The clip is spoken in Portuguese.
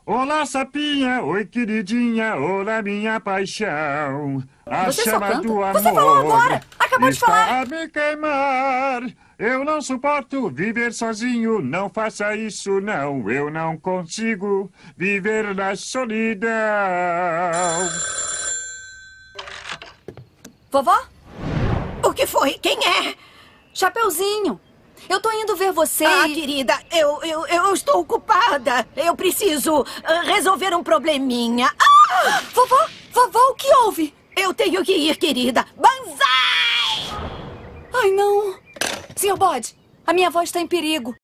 Olá, sapinha, oi, queridinha, olá, minha paixão. A Você só chama canta? do Você falou amor agora! Acabou de falar! está a me queimar. Eu não suporto viver sozinho, não faça isso não. Eu não consigo viver na solidão. Vovó? O que foi? Quem é? Chapeuzinho! Eu tô indo ver você Ah, e... querida, eu estou ocupada. Eu preciso resolver um probleminha. Ah! Vovó, o que houve? Eu tenho que ir, querida. Banzai! Ai, não. Senhor Bode, a minha avó está em perigo.